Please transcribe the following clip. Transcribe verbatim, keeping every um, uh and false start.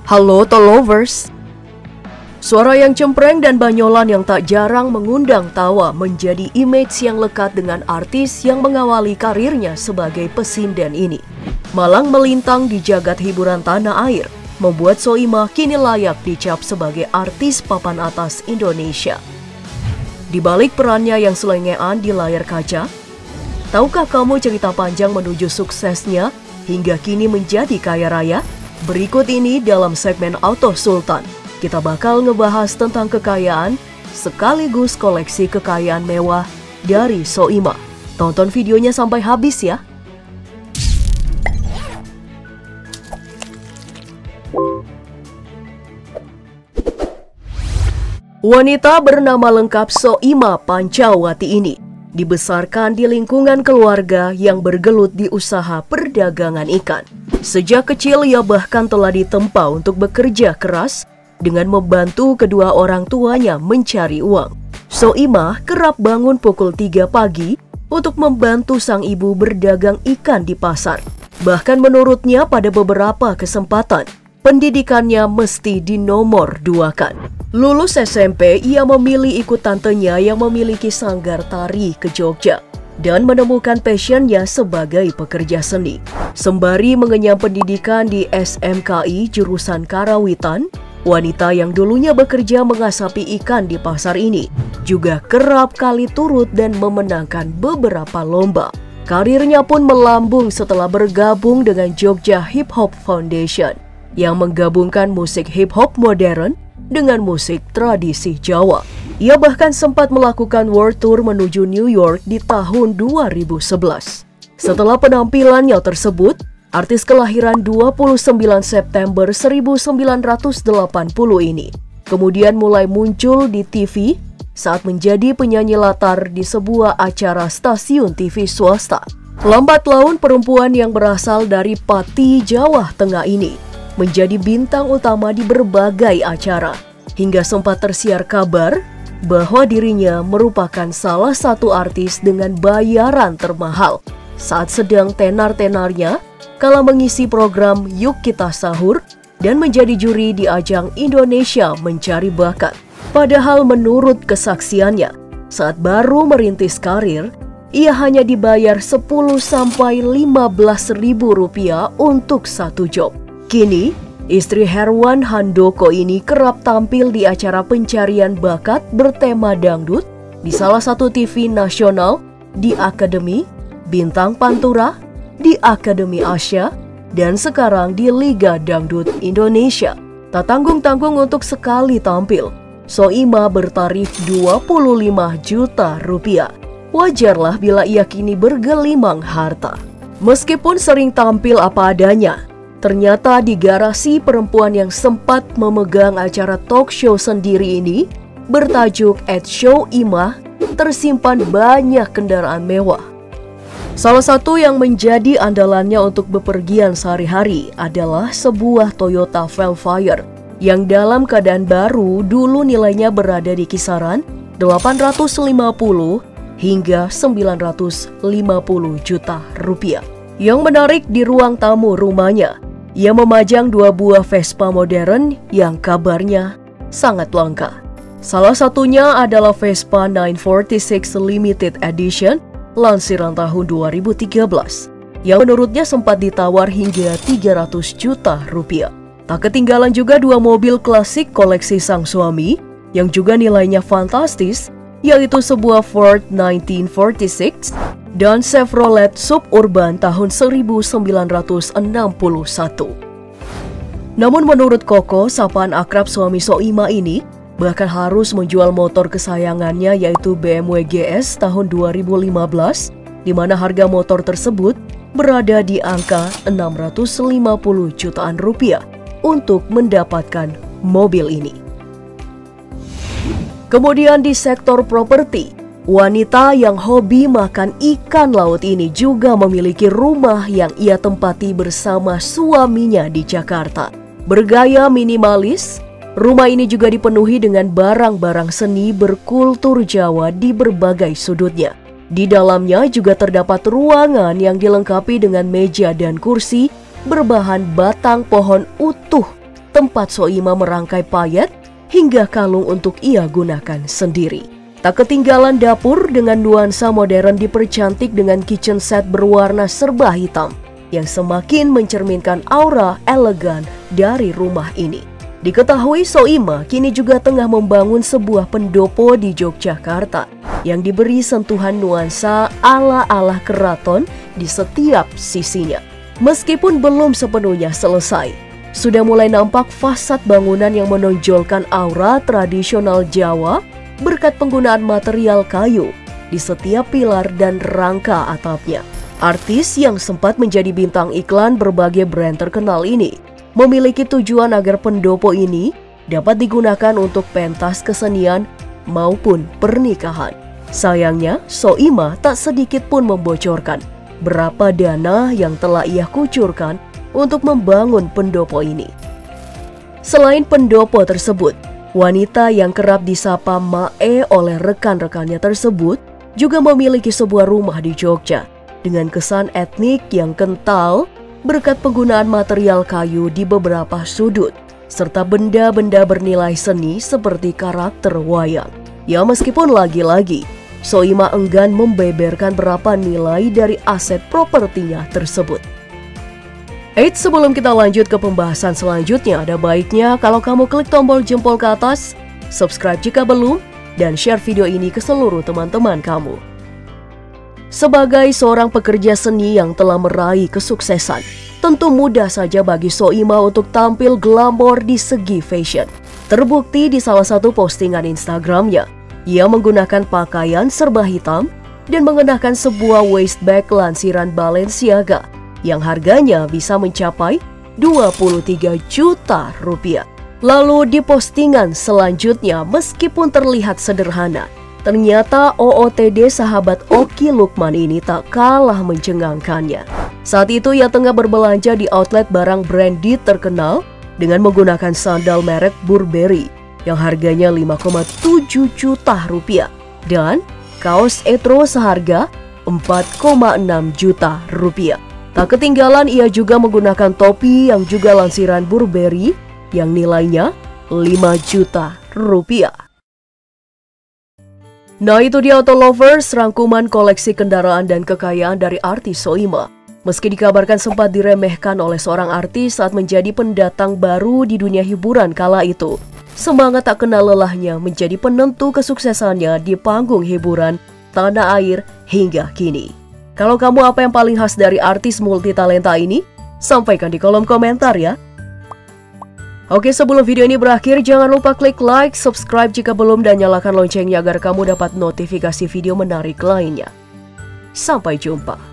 Halo Tolovers. Suara yang cempreng dan banyolan yang tak jarang mengundang tawa menjadi image yang lekat dengan artis yang mengawali karirnya sebagai pesinden ini. Malang melintang di jagat hiburan tanah air, membuat Soimah kini layak dicap sebagai artis papan atas Indonesia. Di balik perannya yang selengean di layar kaca, tahukah kamu cerita panjang menuju suksesnya hingga kini menjadi kaya raya? Berikut ini dalam segmen Auto Sultan, kita bakal ngebahas tentang kekayaan sekaligus koleksi kekayaan mewah dari Soimah. Tonton videonya sampai habis ya. Wanita bernama lengkap Soimah Pancawati ini dibesarkan di lingkungan keluarga yang bergelut di usaha perdagangan ikan. Sejak kecil ia bahkan telah ditempa untuk bekerja keras dengan membantu kedua orang tuanya mencari uang. Soimah kerap bangun pukul tiga pagi untuk membantu sang ibu berdagang ikan di pasar. Bahkan menurutnya pada beberapa kesempatan, pendidikannya mesti dinomor duakan. Lulus S M P, ia memilih ikut tantenya yang memiliki sanggar tari ke Jogja dan menemukan passionnya sebagai pekerja seni. Sembari mengenyam pendidikan di S M K I jurusan Karawitan, wanita yang dulunya bekerja mengasapi ikan di pasar ini juga kerap kali turut dan memenangkan beberapa lomba. Karirnya pun melambung setelah bergabung dengan Jogja Hip Hop Foundation yang menggabungkan musik hip hop modern dengan musik tradisi Jawa. Ia bahkan sempat melakukan world tour menuju New York di tahun dua ribu sebelas. Setelah penampilannya tersebut, artis kelahiran dua puluh sembilan September seribu sembilan ratus delapan puluh ini kemudian mulai muncul di T V saat menjadi penyanyi latar di sebuah acara stasiun T V swasta. Lambat laun perempuan yang berasal dari Pati, Jawa Tengah ini menjadi bintang utama di berbagai acara, hingga sempat tersiar kabar bahwa dirinya merupakan salah satu artis dengan bayaran termahal saat sedang tenar-tenarnya kala mengisi program Yuk Kita Sahur dan menjadi juri di ajang Indonesia Mencari Bakat. Padahal menurut kesaksiannya, saat baru merintis karir, ia hanya dibayar sepuluh sampai lima belas ribu rupiah untuk satu job. Kini, istri Herwan Handoko ini kerap tampil di acara pencarian bakat bertema dangdut di salah satu T V nasional, di Akademi, Bintang Pantura, di Akademi Asia, dan sekarang di Liga Dangdut Indonesia. Tak tanggung-tanggung untuk sekali tampil, Soimah bertarif dua puluh lima juta rupiah. Wajarlah bila ia kini bergelimang harta. Meskipun sering tampil apa adanya, ternyata di garasi perempuan yang sempat memegang acara talk show sendiri ini bertajuk At Show Imah tersimpan banyak kendaraan mewah. Salah satu yang menjadi andalannya untuk bepergian sehari-hari adalah sebuah Toyota Velfire yang dalam keadaan baru dulu nilainya berada di kisaran delapan ratus lima puluh hingga sembilan ratus lima puluh juta rupiah. Yang menarik di ruang tamu rumahnya, ia memajang dua buah Vespa modern yang kabarnya sangat langka. Salah satunya adalah Vespa sembilan empat enam Limited Edition lansiran tahun dua ribu tiga belas yang menurutnya sempat ditawar hingga tiga ratus juta rupiah. Tak ketinggalan juga dua mobil klasik koleksi sang suami yang juga nilainya fantastis, yaitu sebuah Ford seribu sembilan ratus empat puluh enam dan Chevrolet Suburban tahun seribu sembilan ratus enam puluh satu. Namun menurut Koko, sapaan akrab suami Soimah ini, bahkan harus menjual motor kesayangannya yaitu B M W G S tahun dua ribu lima belas, di mana harga motor tersebut berada di angka enam ratus lima puluh jutaan rupiah untuk mendapatkan mobil ini. Kemudian di sektor properti, wanita yang hobi makan ikan laut ini juga memiliki rumah yang ia tempati bersama suaminya di Jakarta. Bergaya minimalis, rumah ini juga dipenuhi dengan barang-barang seni berkultur Jawa di berbagai sudutnya. Di dalamnya juga terdapat ruangan yang dilengkapi dengan meja dan kursi berbahan batang pohon utuh tempat Soima merangkai payet hingga kalung untuk ia gunakan sendiri. Tak ketinggalan dapur dengan nuansa modern dipercantik dengan kitchen set berwarna serba hitam yang semakin mencerminkan aura elegan dari rumah ini. Diketahui Soima kini juga tengah membangun sebuah pendopo di Yogyakarta yang diberi sentuhan nuansa ala-ala keraton di setiap sisinya. Meskipun belum sepenuhnya selesai, sudah mulai nampak fasad bangunan yang menonjolkan aura tradisional Jawa berkat penggunaan material kayu di setiap pilar dan rangka atapnya. Artis yang sempat menjadi bintang iklan berbagai brand terkenal ini memiliki tujuan agar pendopo ini dapat digunakan untuk pentas kesenian maupun pernikahan. Sayangnya, Soima tak sedikit pun membocorkan berapa dana yang telah ia kucurkan untuk membangun pendopo ini. Selain pendopo tersebut, wanita yang kerap disapa Mae oleh rekan-rekannya tersebut juga memiliki sebuah rumah di Jogja dengan kesan etnik yang kental berkat penggunaan material kayu di beberapa sudut serta benda-benda bernilai seni seperti karakter wayang. Ya, meskipun lagi-lagi Soima enggan membeberkan berapa nilai dari aset propertinya tersebut. Eits, sebelum kita lanjut ke pembahasan selanjutnya, ada baiknya kalau kamu klik tombol jempol ke atas, subscribe jika belum, dan share video ini ke seluruh teman-teman kamu. Sebagai seorang pekerja seni yang telah meraih kesuksesan, tentu mudah saja bagi Soima untuk tampil glamor di segi fashion. Terbukti di salah satu postingan Instagramnya, ia menggunakan pakaian serba hitam dan mengenakan sebuah waist bag lansiran Balenciaga yang harganya bisa mencapai dua puluh tiga juta rupiah. Lalu di postingan selanjutnya, meskipun terlihat sederhana, ternyata O O T D sahabat Oki Lukman ini tak kalah mencengangkannya. Saat itu ia tengah berbelanja di outlet barang branded terkenal dengan menggunakan sandal merek Burberry yang harganya lima koma tujuh juta rupiah dan kaos Etro seharga empat koma enam juta rupiah. Tak ketinggalan ia juga menggunakan topi yang juga lansiran Burberry yang nilainya lima juta rupiah. Nah, itu dia Auto Lovers, rangkuman koleksi kendaraan dan kekayaan dari artis Soima. Meski dikabarkan sempat diremehkan oleh seorang artis saat menjadi pendatang baru di dunia hiburan kala itu, semangat tak kenal lelahnya menjadi penentu kesuksesannya di panggung hiburan tanah air hingga kini. Kalau kamu apa yang paling khas dari artis multitalenta ini? Sampaikan di kolom komentar ya. Oke, sebelum video ini berakhir, jangan lupa klik like, subscribe jika belum, dan nyalakan loncengnya agar kamu dapat notifikasi video menarik lainnya. Sampai jumpa.